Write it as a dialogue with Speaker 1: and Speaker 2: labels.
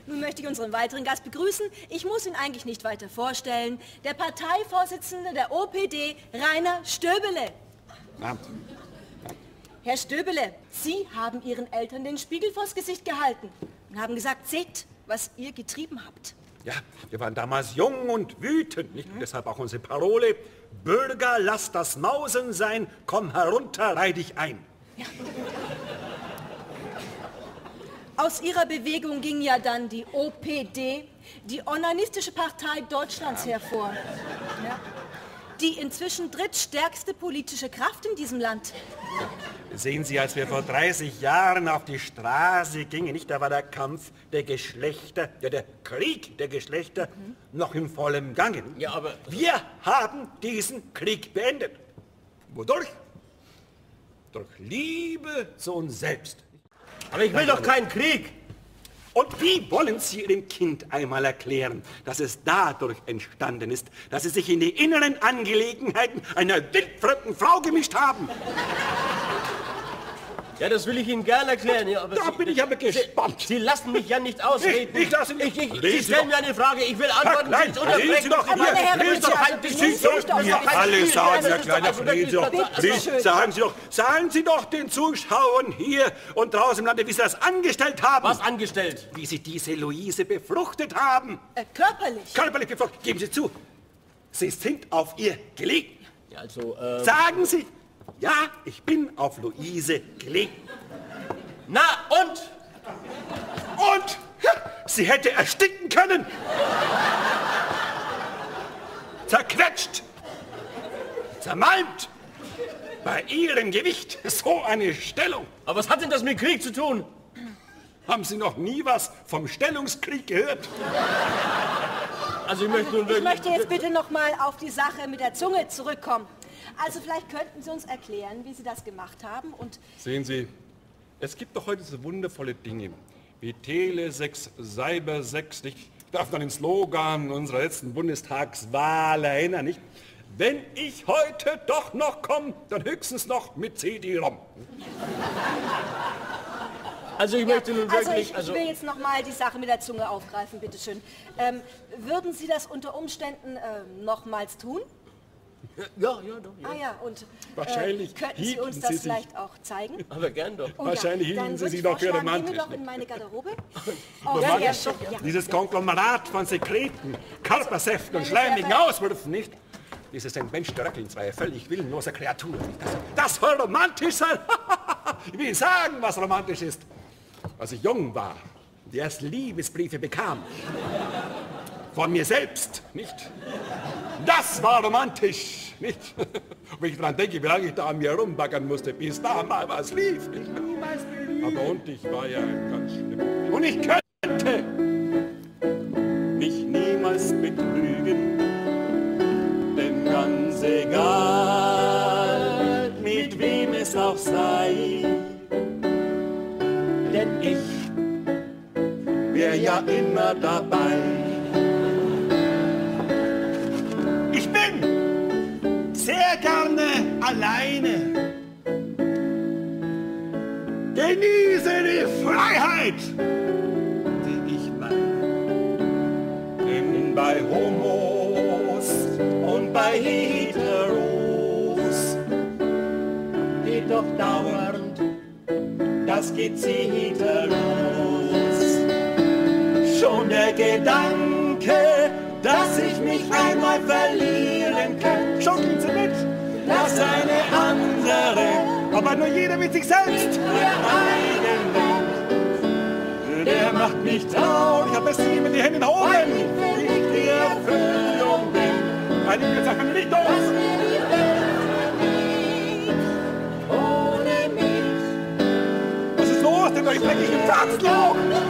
Speaker 1: Nun möchte ich unseren weiteren Gast begrüßen. Ich muss ihn eigentlich nicht weiter vorstellen. Der Parteivorsitzende der OPD, Rainer Stöbele.
Speaker 2: Ja.
Speaker 1: Herr Stöbele, Sie haben Ihren Eltern den Spiegel vors Gesicht gehalten und haben gesagt, seht, was ihr getrieben habt.
Speaker 2: Ja, wir waren damals jung und wütend, nicht? Und deshalb auch unsere Parole, Bürger, lass das Mausen sein, komm herunter, reih dich ein.
Speaker 1: Ja. Aus Ihrer Bewegung ging ja dann die OPD, die Onanistische Partei Deutschlands, hervor. Ja. Die inzwischen drittstärkste politische Kraft in diesem Land.
Speaker 2: Sehen Sie, als wir vor 30 Jahren auf die Straße gingen, nicht, da war der Kampf der Geschlechter, ja, der Krieg der Geschlechter noch im vollen Gange.
Speaker 3: Ja, aber...
Speaker 2: Wir haben diesen Krieg beendet. Wodurch? Durch Liebe zu uns selbst.
Speaker 3: Aber ich will doch keinen Krieg!
Speaker 2: Und wie wollen Sie Ihrem Kind einmal erklären, dass es dadurch entstanden ist, dass Sie sich in die inneren Angelegenheiten einer wildfremden Frau gemischt haben?
Speaker 3: Ja, das will ich Ihnen gerne erklären. Ja, aber
Speaker 2: Da bin ich aber gespannt.
Speaker 3: Sie lassen mich ja nicht ausreden.
Speaker 2: Ich lasse nicht.
Speaker 3: Sie stellen mir eine Frage, ich will antworten.
Speaker 2: Nein, reden Sie doch.
Speaker 1: Meine Herren,
Speaker 2: Lesen Sie doch
Speaker 1: also,
Speaker 2: ein
Speaker 1: Sie
Speaker 2: bisschen.
Speaker 1: doch
Speaker 2: Alle sagen, Herr Kleiner,
Speaker 1: also,
Speaker 2: reden Sie doch.
Speaker 1: bitteschön.
Speaker 2: Sagen Sie doch den Zuschauern hier und draußen im Lande, wie Sie das angestellt haben.
Speaker 3: Was angestellt?
Speaker 2: Wie Sie diese Luise befruchtet haben.
Speaker 1: Körperlich.
Speaker 2: Körperlich befruchtet. Geben Sie zu. Sie sind auf ihr gelegen.
Speaker 3: Ja, also,
Speaker 2: Sagen Sie, ja, ich bin auf Luise gelegen.
Speaker 3: Na, und?
Speaker 2: Und sie hätte ersticken können. Zerquetscht. Zermalmt. Bei ihrem Gewicht. So eine Stellung.
Speaker 3: Aber was hat denn das mit Krieg zu tun?
Speaker 2: Haben Sie noch nie was vom Stellungskrieg gehört?
Speaker 3: Also ich möchte nun wirklich...
Speaker 1: Ich möchte jetzt bitte noch mal auf die Sache mit der Zunge zurückkommen. Also vielleicht könnten Sie uns erklären, wie Sie das gemacht haben und...
Speaker 4: Sehen Sie, es gibt doch heute so wundervolle Dinge wie Tele6, Cyber6, nicht? Ich darf an den Slogan unserer letzten Bundestagswahl erinnern, nicht? Wenn ich heute doch noch komme, dann höchstens noch mit CD-ROM.
Speaker 3: Also ich möchte nun wirklich...
Speaker 1: ich will jetzt noch mal die Sache mit der Zunge aufgreifen, bitteschön. Würden Sie das unter Umständen nochmals tun?
Speaker 3: Ja, doch. Ja.
Speaker 1: Ah ja, und
Speaker 4: Wahrscheinlich
Speaker 1: könnten Sie uns
Speaker 4: hielten
Speaker 1: das
Speaker 4: Sie sich-
Speaker 1: vielleicht auch zeigen?
Speaker 3: Aber gern doch.
Speaker 1: Oh,
Speaker 4: Wahrscheinlich
Speaker 1: ja.
Speaker 4: hielten
Speaker 1: Dann
Speaker 4: Sie
Speaker 1: würde
Speaker 4: sich
Speaker 1: ich
Speaker 4: doch für
Speaker 1: vorschlagen,
Speaker 4: romantisch,
Speaker 1: gehen wir doch
Speaker 4: nicht?
Speaker 1: in meine Garderobe.
Speaker 2: Romantisch.
Speaker 1: Ja.
Speaker 2: Dieses Konglomerat von Sekreten, Körpersäften und schleimigen Auswürfen, nicht? Dieses Entmenschteröckeln zweier völlig willenloser Kreaturen. Das soll romantisch sein? Ich will Ihnen sagen, was romantisch ist. Als ich jung war, die ersten Liebesbriefe bekam. Von mir selbst, nicht? Das war romantisch, nicht? Und wenn ich daran denke, wie lange ich da an mir rumbaggern musste, bis da mal was lief, nicht? Aber und ich war ja ganz schlimm. Und ich könnte mich niemals betrügen, denn ganz egal, mit wem es auch sei, denn ich wär ja immer dabei. Ich bin sehr gerne alleine. Genieße die Freiheit, die ich meine. Denn bei Homos und bei Heteros geht doch dauernd das Gezeter los. Schon der Gedanke, dass ich mich einmal verlieren kann, schunkeln Sie mit, dass eine andere, aber nur jeder mit sich selbst, der eigenen, der macht mich traurig, hab es nie mit den Händen hoch, weil ich die Erfüllung bin, weil ich mir Sachen nicht aus.
Speaker 1: Ohne mich.
Speaker 2: Was ist los denn, euch dreckig im Tagsloch?